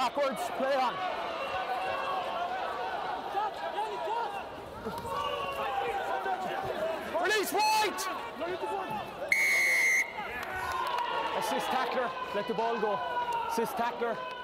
backwards, play on. Release White! Assist tackler, let the ball go. Assist tackler.